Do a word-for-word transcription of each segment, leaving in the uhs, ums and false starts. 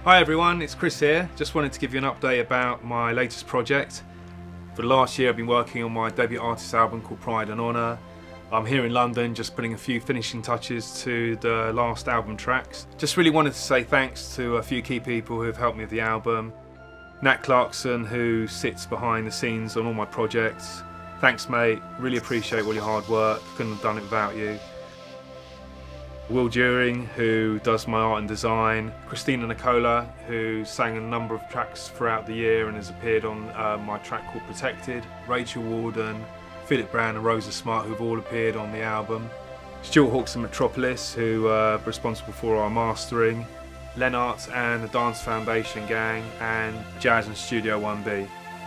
Hi everyone, it's Chris here. Just wanted to give you an update about my latest project. For the last year I've been working on my debut artist album called Pride and Honour. I'm here in London just putting a few finishing touches to the last album tracks. Just really wanted to say thanks to a few key people who have helped me with the album. Nat Clarkson, who sits behind the scenes on all my projects. Thanks mate, really appreciate all your hard work, couldn't have done it without you. Will During, who does my art and design. Christina Nicola, who sang a number of tracks throughout the year and has appeared on uh, my track called Protected. Rachel Warden, Philip Brown and Rosa Smart, who've all appeared on the album. Stuart Hawks and Metropolis, who are responsible for our mastering. Lennart and the Dance Foundation gang, and Jazz and Studio one B.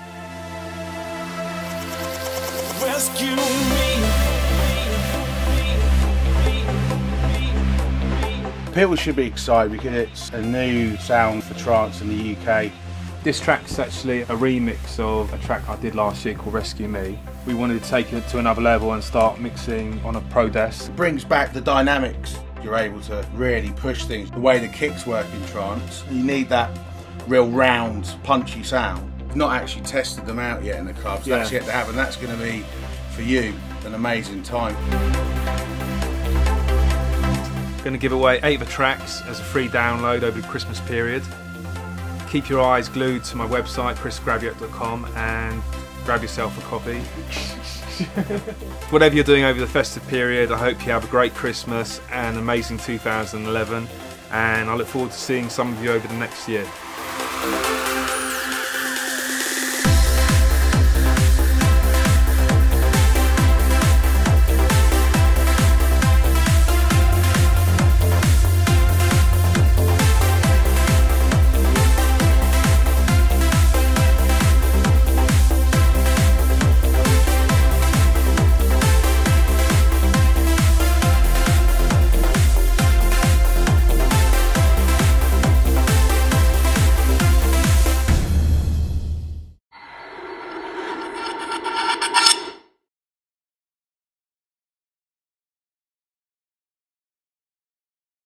Rescue me. People should be excited because it's a new sound for trance in the U K. This track's actually a remix of a track I did last year called Rescue Me. We wanted to take it to another level and start mixing on a Pro Desk. It brings back the dynamics. You're able to really push things. The way the kicks work in trance, you need that real round, punchy sound. I've not actually tested them out yet in the clubs. Yeah. That's yet to happen. That's going to be, for you, an amazing time. Going to give away eight of the tracks as a free download over the Christmas period. Keep your eyes glued to my website, chris grabiec dot com, and grab yourself a copy. Whatever you're doing over the festive period, I hope you have a great Christmas and an amazing two thousand eleven, and I look forward to seeing some of you over the next year.